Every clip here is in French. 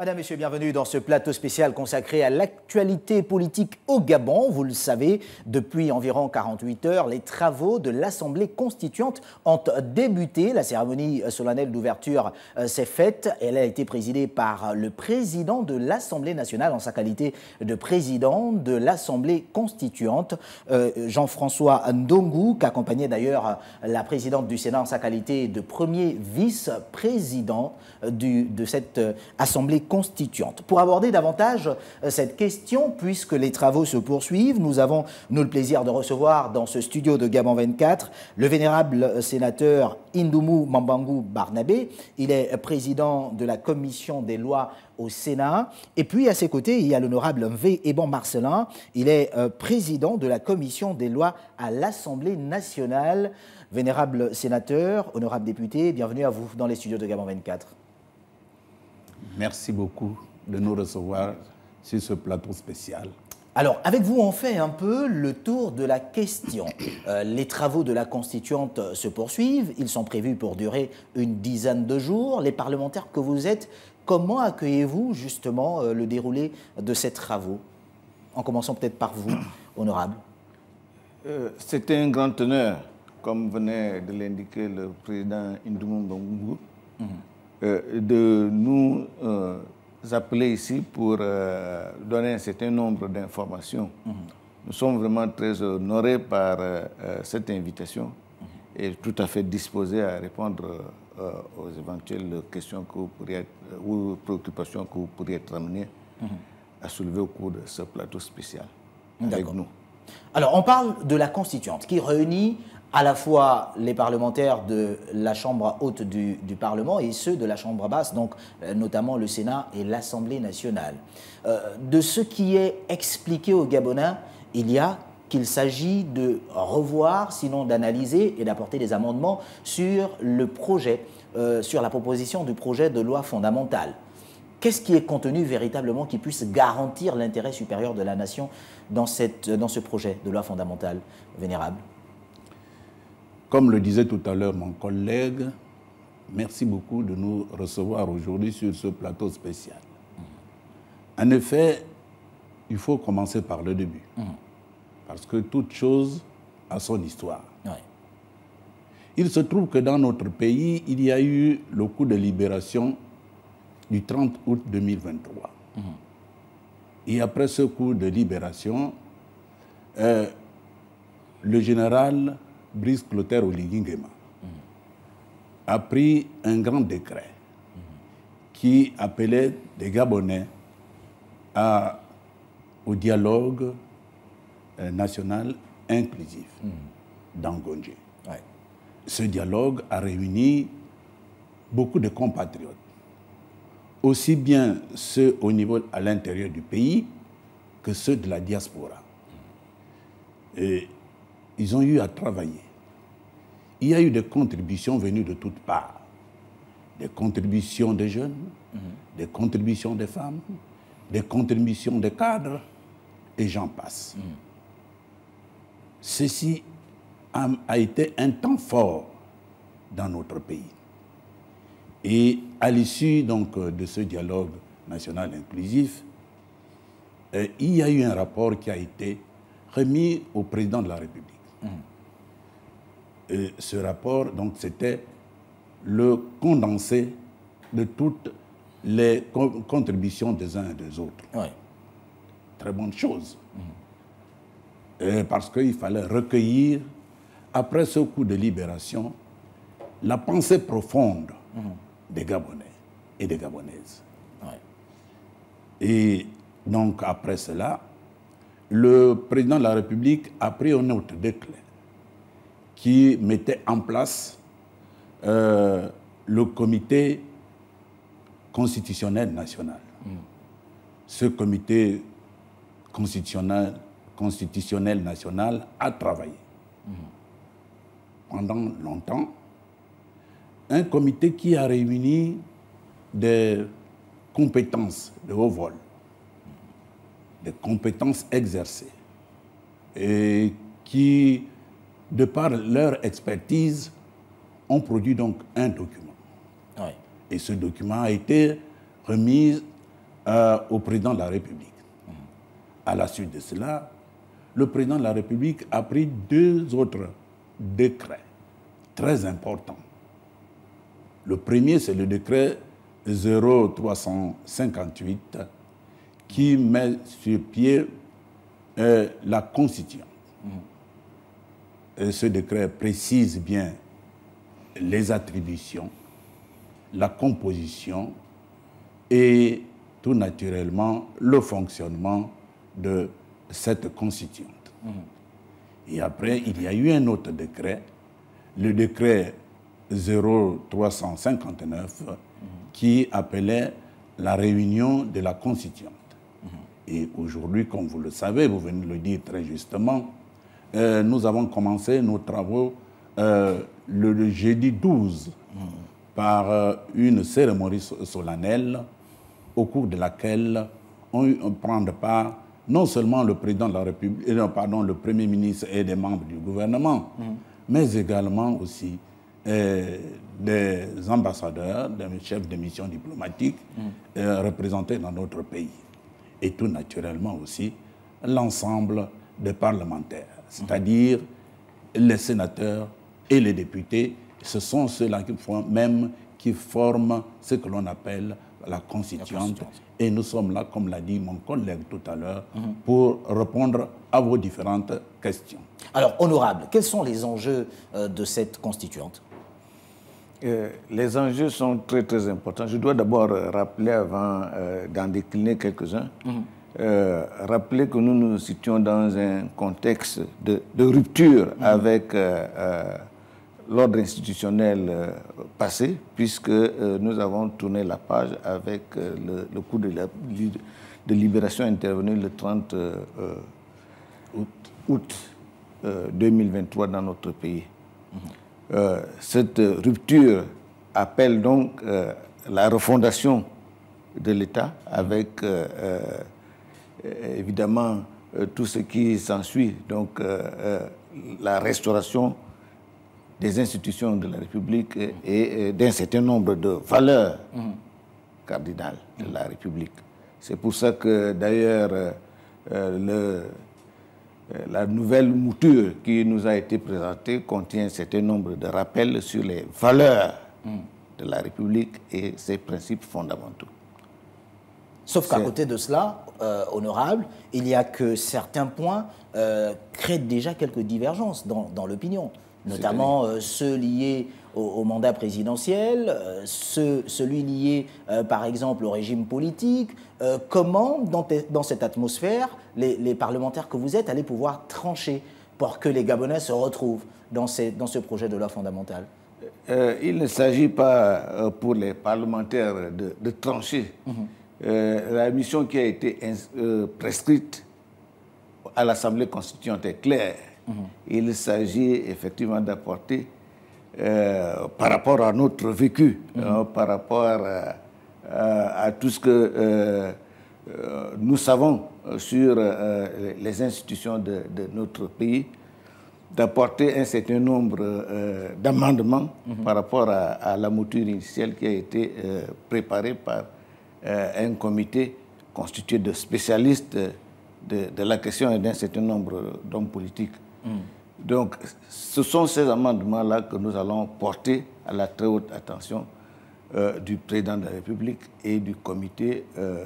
Madame, Messieurs, bienvenue dans ce plateau spécial consacré à l'actualité politique au Gabon. Vous le savez, depuis environ 48 heures, les travaux de l'Assemblée constituante ont débuté. La cérémonie solennelle d'ouverture s'est faite. Elle a été présidée par le président de l'Assemblée nationale en sa qualité de président de l'Assemblée constituante, Jean-François Ndongu, qui accompagnait d'ailleurs la présidente du Sénat en sa qualité de premier vice-président de cette Assemblée constituante. Pour aborder davantage cette question, puisque les travaux se poursuivent, nous avons le plaisir de recevoir dans ce studio de Gabon 24 le vénérable sénateur Ndoumou Mambangu Barnabé. Il est président de la commission des lois au Sénat. Et puis à ses côtés, il y a l'honorable Mvé Eban Marcelin. Il est président de la commission des lois à l'Assemblée nationale. Vénérable sénateur, honorable député, bienvenue à vous dans les studios de Gabon 24. Merci beaucoup de nous recevoir sur ce plateau spécial. Alors, avec vous, on fait un peu le tour de la question. Les travaux de la Constituante se poursuivent. Ils sont prévus pour durer une dizaine de jours. Les parlementaires que vous êtes, comment accueillez-vous justement le déroulé de ces travaux? En commençant peut-être par vous, honorable. C'était un grand honneur, comme venait de l'indiquer le président Ndoumou Mambangu, de nous appeler ici pour donner un certain nombre d'informations. Nous sommes vraiment très honorés par cette invitation et tout à fait disposés à répondre aux éventuelles questions que vous pourriez ou préoccupations que vous pourriez être amenés à soulever au cours de ce plateau spécial avec nous. Alors, on parle de la Constituante qui réunit à la fois les parlementaires de la Chambre haute du Parlement et ceux de la Chambre basse, donc notamment le Sénat et l'Assemblée nationale. De ce qui est expliqué aux Gabonais, il y a qu'il s'agit de revoir, sinon d'analyser et d'apporter des amendements sur le projet, sur la proposition du projet de loi fondamentale. Qu'est-ce qui est contenu véritablement qui puisse garantir l'intérêt supérieur de la nation dans ce projet de loi fondamentale, vénérable? Comme le disait tout à l'heure mon collègue, merci beaucoup de nous recevoir aujourd'hui sur ce plateau spécial. En effet, il faut commencer par le début, parce que toute chose a son histoire. Ouais. Il se trouve que dans notre pays, il y a eu le coup de libération du 30 août 2023. Et après ce coup de libération, le général Brice Clotaire Oligui Nguema a pris un grand décret qui appelait les Gabonais au dialogue national inclusif d'Angondje. Ouais. Ce dialogue a réuni beaucoup de compatriotes, aussi bien ceux au niveau à l'intérieur du pays que ceux de la diaspora. Et ils ont eu à travailler. Il y a eu des contributions venues de toutes parts. Des contributions des jeunes, des contributions des femmes, des contributions des cadres, et j'en passe. Ceci a été un temps fort dans notre pays. Et à l'issue donc de ce dialogue national inclusif, il y a eu un rapport qui a été remis au président de la République. Et ce rapport, donc, c'était le condensé de toutes les contributions des uns et des autres. Ouais. Très bonne chose. Parce qu'il fallait recueillir, après ce coup de libération, la pensée profonde des Gabonais et des Gabonaises. Ouais. Et donc, après cela, le président de la République a pris un autre décret qui mettait en place le comité constitutionnel national. Ce comité constitutionnel national a travaillé pendant longtemps. Un comité qui a réuni des compétences de haut vol, des compétences exercées, et qui, de par leur expertise, ont produit donc un document. Ouais. Et ce document a été remis au président de la République. À la suite de cela, le président de la République a pris 2 autres décrets très importants. Le premier, c'est le décret 0358 qui met sur pied la Constitution. Ce décret précise bien les attributions, la composition et tout naturellement le fonctionnement de cette constituante. Et après, il y a eu un autre décret, le décret 0359, qui appelait la réunion de la constituante. Et aujourd'hui, comme vous le savez, vous venez de le dire très justement, nous avons commencé nos travaux le jeudi 12 par une cérémonie solennelle au cours de laquelle ont eu prendre part non seulement le président de la République, le Premier ministre et des membres du gouvernement, mais également aussi des ambassadeurs, des chefs de mission diplomatique représentés dans notre pays. Et tout naturellement aussi l'ensemble des parlementaires, c'est-à-dire les sénateurs et les députés. Ce sont ceux-là qui forment ce que l'on appelle la constituante. Et nous sommes là, comme l'a dit mon collègue tout à l'heure, pour répondre à vos différentes questions. Alors, honorable, quels sont les enjeux de cette constituante? Les enjeux sont très très importants. Je dois d'abord rappeler, avant d'en décliner quelques-uns, rappeler que nous nous situons dans un contexte de rupture avec l'ordre institutionnel passé, puisque nous avons tourné la page avec le coup de libération intervenu le 30 août 2023 dans notre pays. Cette rupture appelle donc la refondation de l'État avec évidemment tout ce qui s'ensuit, donc la restauration des institutions de la République et d'un certain nombre de valeurs cardinales de la République. C'est pour ça que d'ailleurs la nouvelle mouture qui nous a été présentée contient un certain nombre de rappels sur les valeurs de la République et ses principes fondamentaux. Sauf qu'à côté de cela, honorable, il y a que certains points créent déjà quelques divergences dans l'opinion, notamment ceux liés au mandat présidentiel, celui lié par exemple au régime politique. Comment, dans cette atmosphère, les parlementaires que vous êtes allaient pouvoir trancher pour que les Gabonais se retrouvent dans ce projet de loi fondamentale? Il ne s'agit pas pour les parlementaires de trancher. La mission qui a été prescrite à l'Assemblée constituante est claire. Il s'agit effectivement d'apporter, par rapport à notre vécu, par rapport à tout ce que nous savons sur les institutions de notre pays, d'apporter un certain nombre d'amendements par rapport à la mouture initiale qui a été préparée par un comité constitué de spécialistes de la question et d'un certain nombre d'hommes politiques. Donc, ce sont ces amendements-là que nous allons porter à la très haute attention du président de la République et du comité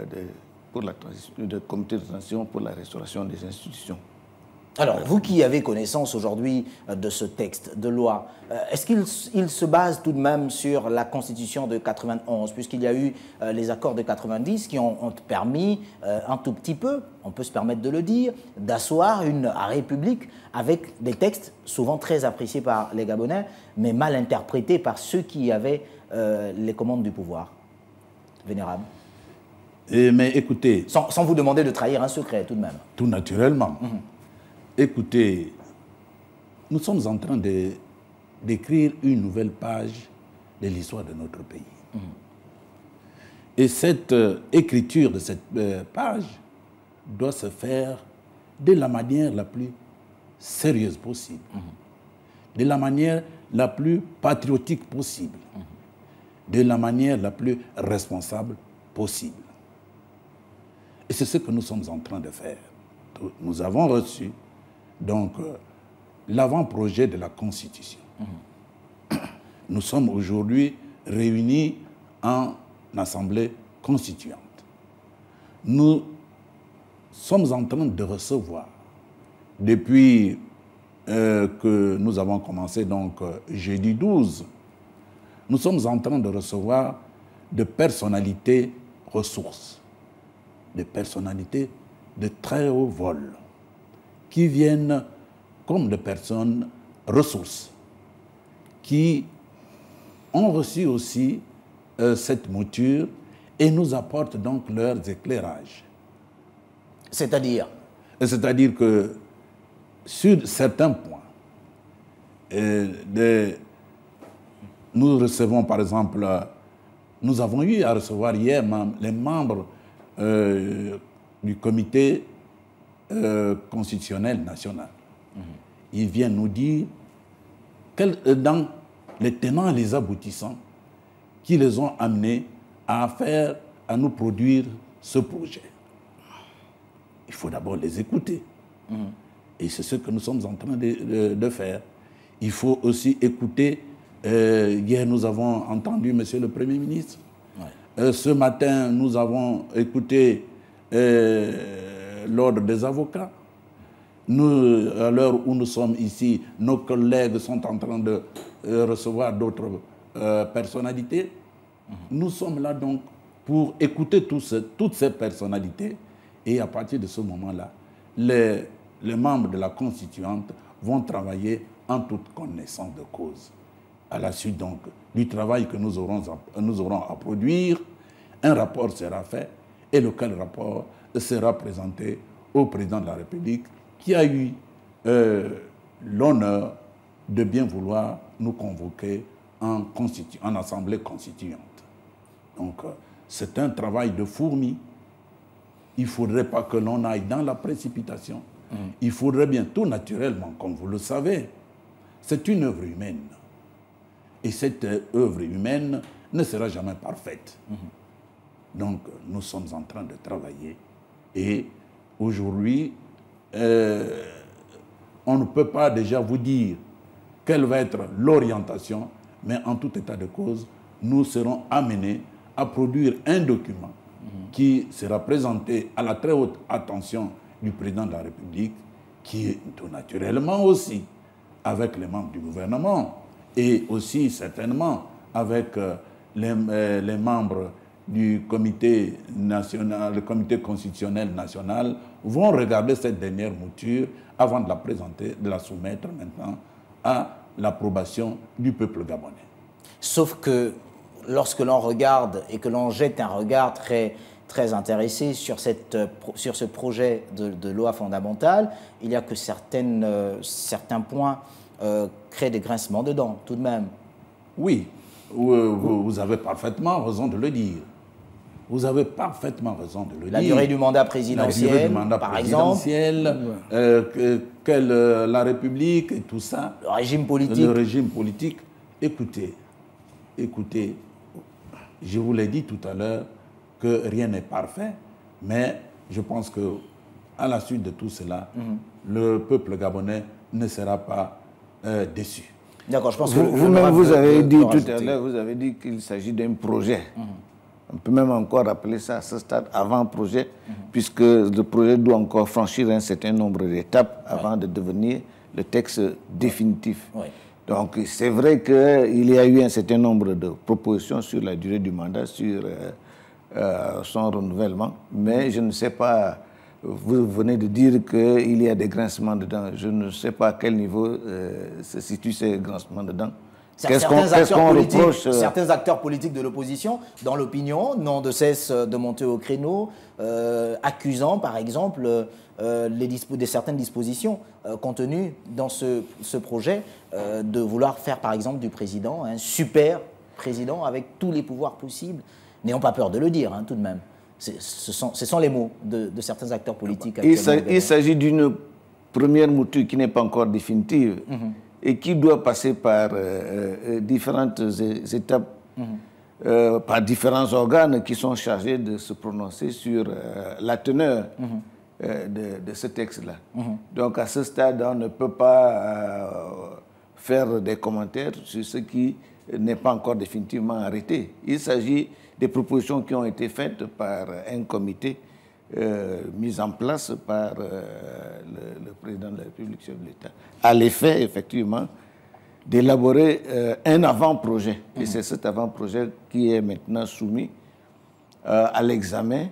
de transition pour la restauration des institutions. Alors, vous qui avez connaissance aujourd'hui de ce texte de loi, est-ce qu'il se base tout de même sur la Constitution de 91, puisqu'il y a eu les accords de 90 qui ont permis un tout petit peu, on peut se permettre de le dire, d'asseoir une République avec des textes souvent très appréciés par les Gabonais, mais mal interprétés par ceux qui avaient les commandes du pouvoir? Vénérable. Mais écoutez... Sans vous demander de trahir un secret, tout de même. Tout naturellement. Écoutez, nous sommes en train d'écrire une nouvelle page de l'histoire de notre pays. Et cette écriture de cette page doit se faire de la manière la plus sérieuse possible, de la manière la plus patriotique possible, de la manière la plus responsable possible. Et c'est ce que nous sommes en train de faire. Nous avons reçu donc l'avant-projet de la Constitution. Nous sommes aujourd'hui réunis en Assemblée constituante. Nous sommes en train de recevoir, depuis que nous avons commencé, donc jeudi 12, nous sommes en train de recevoir de personnalités ressources, des personnalités de très haut vol, qui viennent comme des personnes ressources, qui ont reçu aussi cette mouture et nous apportent donc leurs éclairages. C'est-à-dire? C'est-à-dire que sur certains points, nous recevons par exemple, nous avons eu à recevoir hier les membres du comité constitutionnel national. Ils viennent nous dire dans les tenants et les aboutissants qui les ont amenés à nous produire ce projet. Il faut d'abord les écouter. Et c'est ce que nous sommes en train de faire. Il faut aussi écouter. Hier, nous avons entendu M. le Premier ministre. Ouais. Ce matin, nous avons écouté l'ordre des avocats. Nous, à l'heure où nous sommes ici, nos collègues sont en train de recevoir d'autres personnalités. Nous sommes là donc pour écouter toutes ces personnalités. Et à partir de ce moment-là, les membres de la Constituante vont travailler en toute connaissance de cause. À la suite donc du travail que nous aurons à produire, un rapport sera fait et lequel rapport sera présenté au président de la République qui a eu l'honneur de bien vouloir nous convoquer en assemblée constituante. Donc c'est un travail de fourmi. Il ne faudrait pas que l'on aille dans la précipitation. Il faudrait bien tout naturellement, comme vous le savez, c'est une œuvre humaine. Et cette œuvre humaine ne sera jamais parfaite. Donc, nous sommes en train de travailler. Et aujourd'hui, on ne peut pas déjà vous dire quelle va être l'orientation, mais en tout état de cause, nous serons amenés à produire un document qui sera présenté à la très haute attention du président de la République, qui est tout naturellement aussi avec les membres du gouvernement et aussi certainement avec les membres du comité national, le comité constitutionnel national, vont regarder cette dernière mouture avant de la présenter, de la soumettre maintenant à l'approbation du peuple gabonais. Sauf que lorsque l'on regarde et que l'on jette un regard très intéressé sur ce projet de loi fondamentale, il y a que certains points créent des grincements de dents, tout de même. Oui, vous avez parfaitement raison de le dire. Vous avez parfaitement raison de le dire. La durée du mandat présidentiel, par exemple. La République et tout ça. Le régime politique. Le régime politique. Écoutez, je vous l'ai dit tout à l'heure que rien n'est parfait, mais je pense qu'à la suite de tout cela, le peuple gabonais ne sera pas déçu. D'accord, je pense que vous-même, vous avez dit tout à l'heure, vous avez dit qu'il s'agit d'un projet. On peut même encore appeler ça à ce stade avant-projet, puisque le projet doit encore franchir un certain nombre d'étapes avant de devenir le texte définitif. Donc c'est vrai qu'il y a eu un certain nombre de propositions sur la durée du mandat, sur son renouvellement, mais je ne sais pas, vous venez de dire qu'il y a des grincements dedans, je ne sais pas à quel niveau se situent ces grincements dedans. Certains acteurs politiques de l'opposition, dans l'opinion, n'ont de cesse de monter au créneau, accusant par exemple certaines dispositions contenues dans ce projet de vouloir faire par exemple du président un super président avec tous les pouvoirs possibles. N'ayons pas peur de le dire, tout de même. Ce sont les mots de certains acteurs politiques. Il s'agit d'une première mouture qui n'est pas encore définitive. Et qui doit passer par différentes étapes. par différents organes qui sont chargés de se prononcer sur la teneur de ce texte-là. Donc à ce stade, on ne peut pas faire des commentaires sur ce qui n'est pas encore définitivement arrêté. Il s'agit des propositions qui ont été faites par un comité mis en place par le président de la République, chef de l'État, à l'effet, effectivement, d'élaborer un avant-projet. Et c'est cet avant-projet qui est maintenant soumis à l'examen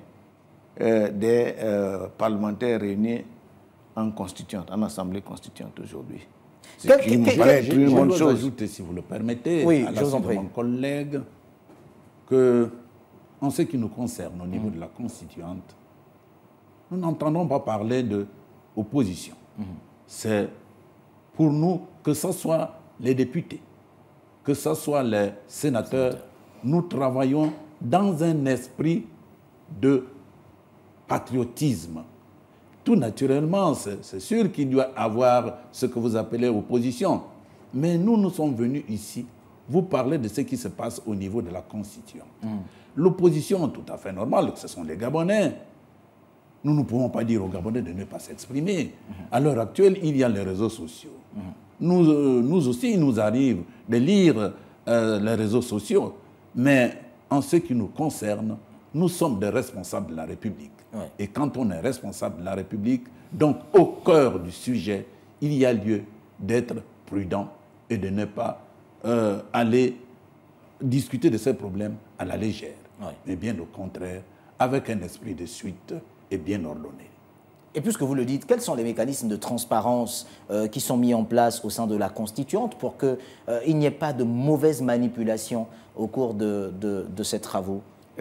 des parlementaires réunis en constituante, en assemblée constituante aujourd'hui. Je dois ajouter, si vous le permettez, oui, à la suite de mon collègue, que, en ce qui nous concerne au niveau de la constituante, nous n'entendons pas parler d'opposition. C'est pour nous, que ce soit les députés, que ce soit les sénateurs, nous travaillons dans un esprit de patriotisme. Tout naturellement, c'est sûr qu'il doit y avoir ce que vous appelez opposition. Mais nous sommes venus ici vous parler de ce qui se passe au niveau de la Constitution. L'opposition, tout à fait normale, ce sont les Gabonais. Nous ne pouvons pas dire aux Gabonais de ne pas s'exprimer. À l'heure actuelle, il y a les réseaux sociaux. Nous aussi, il nous arrive de lire les réseaux sociaux. Mais en ce qui nous concerne, nous sommes des responsables de la République. Ouais. Et quand on est responsable de la République, donc au cœur du sujet, il y a lieu d'être prudent et de ne pas aller discuter de ces problèmes à la légère. Ouais. Mais bien au contraire, avec un esprit de suite et bien ordonné. Et puisque vous le dites, quels sont les mécanismes de transparence qui sont mis en place au sein de la Constituante pour qu'il n'y ait pas de mauvaise manipulation au cours de ces travaux?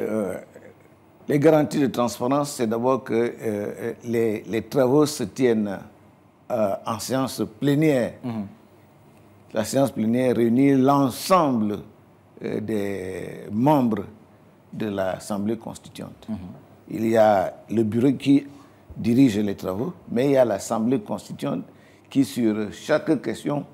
Les garanties de transparence, c'est d'abord que les travaux se tiennent en séance plénière. La séance plénière réunit l'ensemble des membres de l'Assemblée constituante. Il y a le bureau qui dirige les travaux, mais il y a l'Assemblée constituante qui, sur chaque question,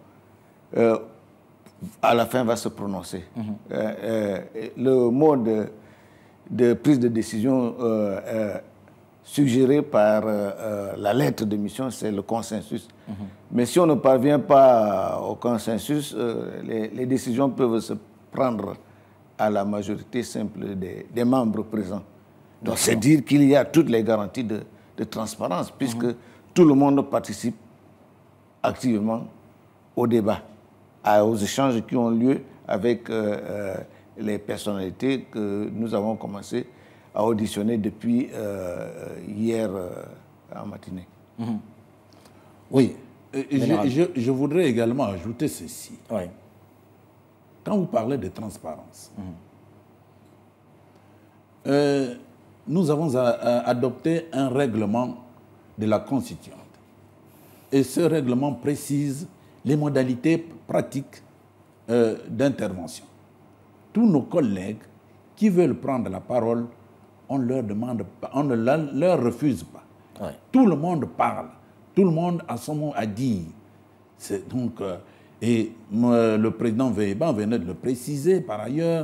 à la fin, va se prononcer. Le mode de prise de décision suggéré par la lettre de mission, c'est le consensus. Mais si on ne parvient pas au consensus, les décisions peuvent se prendre à la majorité simple des membres présents. Donc c'est dire qu'il y a toutes les garanties de transparence, puisque tout le monde participe activement au débat, aux échanges qui ont lieu avec les personnalités que nous avons commencé à auditionner depuis hier en matinée. Oui, je voudrais également ajouter ceci. Oui. Quand vous parlez de transparence, nous avons adopté un règlement de la Constituante. Et ce règlement précise les modalités pratiques d'intervention. Tous nos collègues qui veulent prendre la parole, on leur demande pas, on ne leur refuse pas. Ouais. Tout le monde parle, tout le monde a son mot à dire. Donc, et le président Véban venait de le préciser par ailleurs.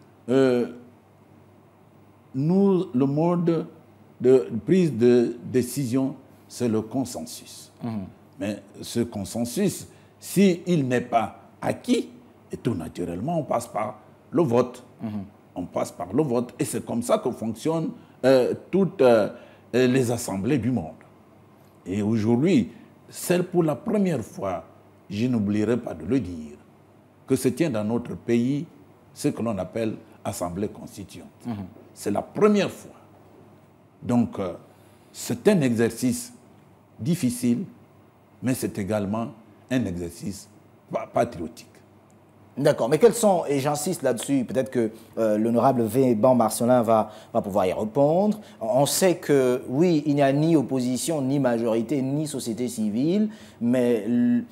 Le mode de prise de décision, c'est le consensus. Mais ce consensus, s'il n'est pas acquis, et tout naturellement, on passe par le vote. On passe par le vote. Et c'est comme ça que fonctionnent toutes les assemblées du monde. Et aujourd'hui, c'est pour la première fois, je n'oublierai pas de le dire, que se tient dans notre pays ce que l'on appelle assemblée constituante. C'est la première fois. Donc, c'est un exercice difficile, mais c'est également un exercice patriotique. D'accord, mais quels sont, et j'insiste là-dessus, peut-être que l'honorable Véban Marcellin va pouvoir y répondre. On sait que, oui, il n'y a ni opposition, ni majorité, ni société civile, mais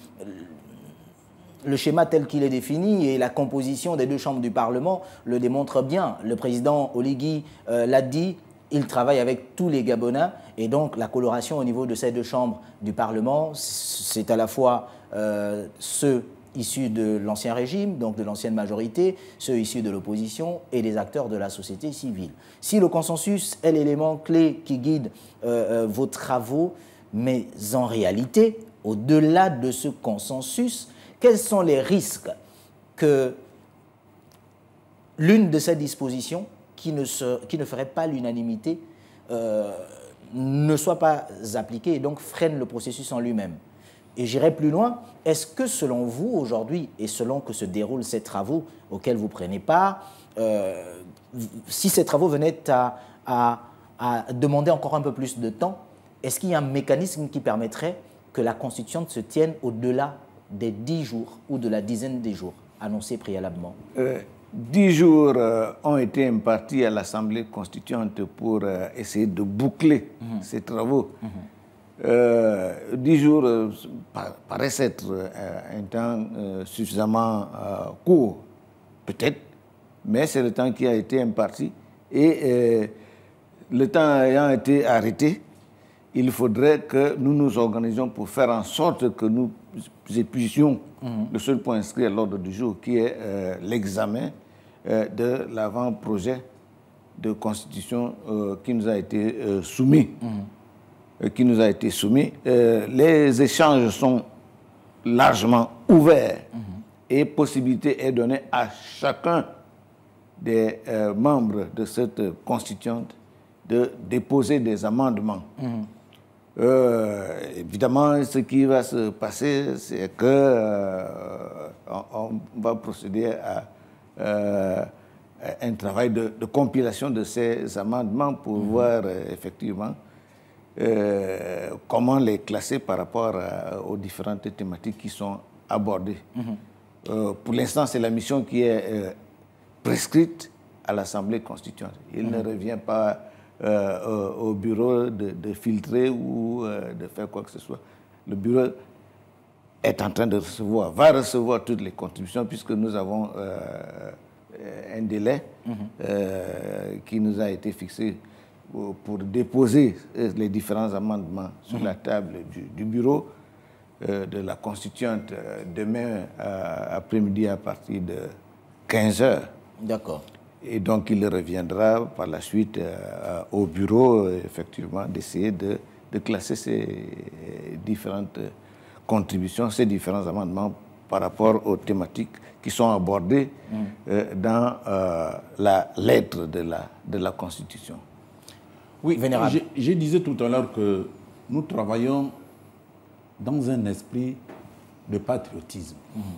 le schéma tel qu'il est défini et la composition des deux chambres du Parlement le démontrent bien. Le président Oligui l'a dit, il travaille avec tous les Gabonais et donc la coloration au niveau de ces deux chambres du Parlement, c'est à la fois ceux issus de l'ancien régime, donc de l'ancienne majorité, ceux issus de l'opposition et des acteurs de la société civile. Si le consensus est l'élément clé qui guide vos travaux, mais en réalité, au-delà de ce consensus, quels sont les risques que l'une de ces dispositions qui ne ferait pas l'unanimité ne soit pas appliquée et donc freine le processus en lui-même? Et j'irai plus loin, est-ce que selon vous, aujourd'hui, et selon que se déroulent ces travaux auxquels vous prenez part, si ces travaux venaient à demander encore un peu plus de temps, est-ce qu'il y a un mécanisme qui permettrait que la Constituante se tienne au-delà des 10 jours ou de la dizaine des jours annoncés préalablement? 10 jours ont été impartis à l'Assemblée constituante pour essayer de boucler ces travaux. 10 jours paraissent être un temps suffisamment court, peut-être, mais c'est le temps qui a été imparti. Et le temps ayant été arrêté, il faudrait que nous nous organisions pour faire en sorte que nous épuissions le seul point inscrit à l'ordre du jour, qui est l'examen de l'avant-projet de constitution qui nous a été soumis. Les échanges sont largement ouverts et possibilité est donnée à chacun des membres de cette constituante de déposer des amendements. Évidemment, ce qui va se passer, c'est que on va procéder à un travail de compilation de ces amendements pour voir effectivement comment les classer par rapport aux différentes thématiques qui sont abordées. Pour l'instant, c'est la mission qui est prescrite à l'Assemblée constituante. Il ne revient pas au bureau de filtrer ou de faire quoi que ce soit. Le bureau est en train de recevoir, va recevoir toutes les contributions puisque nous avons un délai qui nous a été fixé pour déposer les différents amendements sur la table du bureau de la constituante demain après-midi à partir de 15 heures. D'accord. Et donc, il reviendra par la suite au bureau, effectivement, d'essayer de classer ces différentes contributions, ces différents amendements par rapport aux thématiques qui sont abordées dans la lettre de la Constitution. Oui, je disais tout à l'heure que nous travaillons dans un esprit de patriotisme.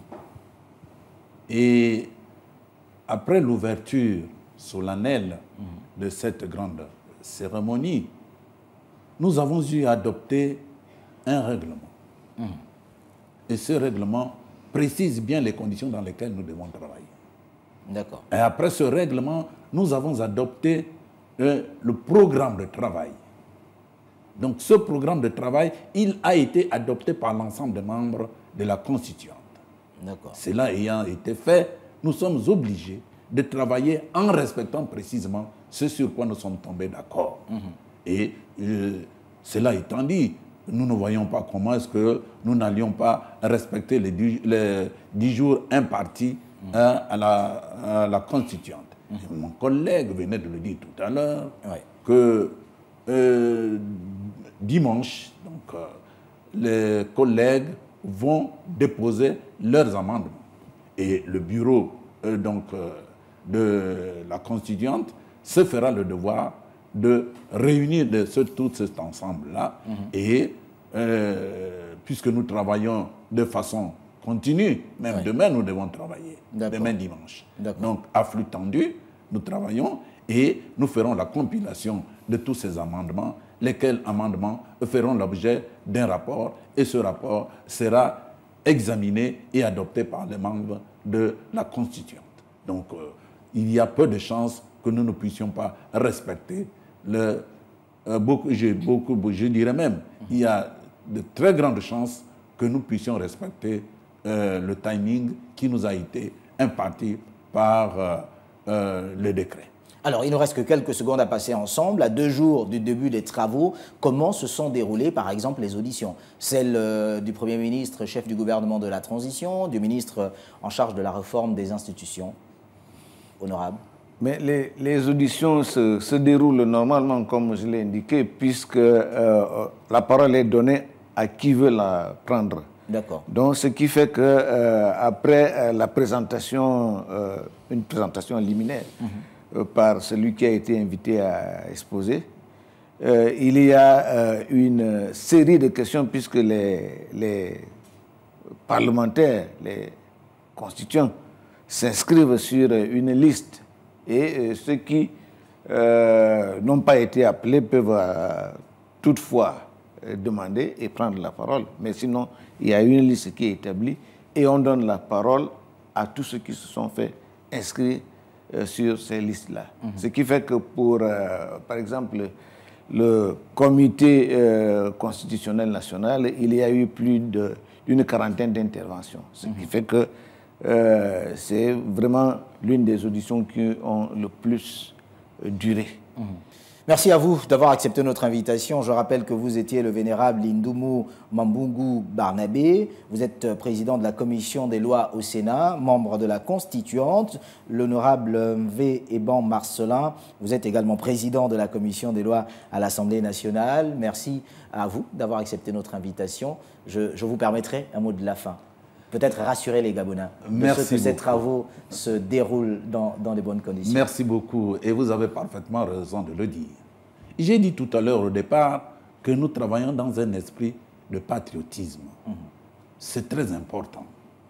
Et après l'ouverture solennelle de cette grande cérémonie, nous avons eu à adopter un règlement. Et ce règlement précise bien les conditions dans lesquelles nous devons travailler. D'accord. Et après ce règlement, nous avons adopté le programme de travail. Donc ce programme de travail, il a été adopté par l'ensemble des membres de la Constituante. D'accord. Cela ayant été fait, nous sommes obligés de travailler en respectant précisément ce sur quoi nous sommes tombés d'accord. Et cela étant dit, nous ne voyons pas comment est-ce que nous n'allions pas respecter les 10 jours impartis à la Constituante. Mon collègue venait de le dire tout à l'heure, que dimanche, donc, les collègues vont déposer leurs amendements. Et le bureau de la Constituante se fera le devoir de réunir tout cet ensemble-là. Et puisque nous travaillons de façon continue, même demain nous devons travailler, demain dimanche. Donc à flux tendu, nous travaillons et nous ferons la compilation de tous ces amendements, lesquels amendements feront l'objet d'un rapport et ce rapport sera examiné et adopté par les membres de la Constituante. Donc il y a peu de chances que nous ne puissions pas respecter je dirais même, il y a de très grandes chances que nous puissions respecter le timing qui nous a été imparti par le décret. Alors, il ne reste que quelques secondes à passer ensemble. À 2 jours du début des travaux, comment se sont déroulées, par exemple, les auditions? Celle du Premier ministre, chef du gouvernement de la transition, du ministre en charge de la réforme des institutions. Honorable. Mais les auditions se déroulent normalement, comme je l'ai indiqué, puisque la parole est donnée à qui veut la prendre. D'accord. Donc, ce qui fait que après la présentation, une présentation liminaire par celui qui a été invité à exposer, il y a une série de questions puisque les parlementaires, les constituants s'inscrivent sur une liste et ceux qui n'ont pas été appelés peuvent toutefois demander et prendre la parole. Mais sinon, il y a une liste qui est établie et on donne la parole à tous ceux qui se sont fait inscrire sur ces listes-là. Ce qui fait que pour, par exemple, le comité constitutionnel national, il y a eu plus d'une quarantaine d'interventions. Ce qui fait que c'est vraiment l'une des auditions qui ont le plus duré. Merci à vous d'avoir accepté notre invitation. Je rappelle que vous étiez le vénérable Ndumu Mambungu Barnabé. Vous êtes président de la commission des lois au Sénat, membre de la Constituante. L'honorable V. Eban Marcelin, vous êtes également président de la commission des lois à l'Assemblée nationale. Merci à vous d'avoir accepté notre invitation. Je vous permettrai un mot de la fin. Peut-être rassurer les Gabonais que ces travaux se déroulent dans de bonnes conditions. Merci beaucoup et vous avez parfaitement raison de le dire. J'ai dit tout à l'heure au départ que nous travaillons dans un esprit de patriotisme. C'est très important.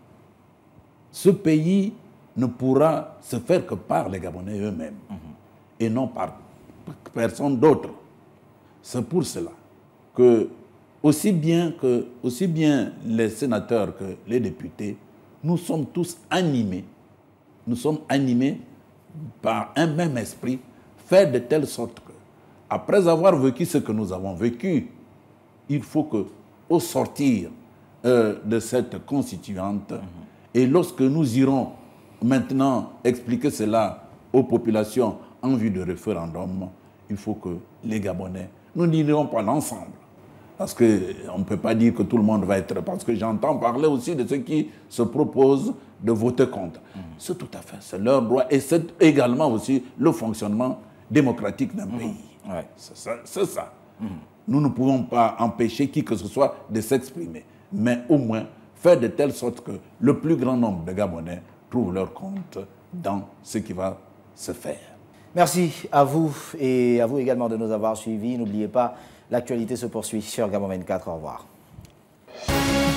Ce pays ne pourra se faire que par les Gabonais eux-mêmes et non par personne d'autre. C'est pour cela que aussi bien les sénateurs que les députés, nous sommes tous animés. Nous sommes animés par un même esprit, faire de telle sorte que, après avoir vécu ce que nous avons vécu, il faut que, au sortir de cette constituante, et lorsque nous irons maintenant expliquer cela aux populations en vue de référendum, il faut que les Gabonais, nous n'irons pas l'ensemble. Parce qu'on ne peut pas dire que tout le monde va être... Parce que j'entends parler aussi de ceux qui se proposent de voter contre. C'est tout à fait, c'est leur droit. Et c'est également aussi le fonctionnement démocratique d'un pays. Ouais. C'est ça. Nous ne pouvons pas empêcher qui que ce soit de s'exprimer. Mais au moins, faire de telle sorte que le plus grand nombre de Gabonais trouvent leur compte dans ce qui va se faire. Merci à vous et à vous également de nous avoir suivis. N'oubliez pas, l'actualité se poursuit sur Gabon 24. Au revoir.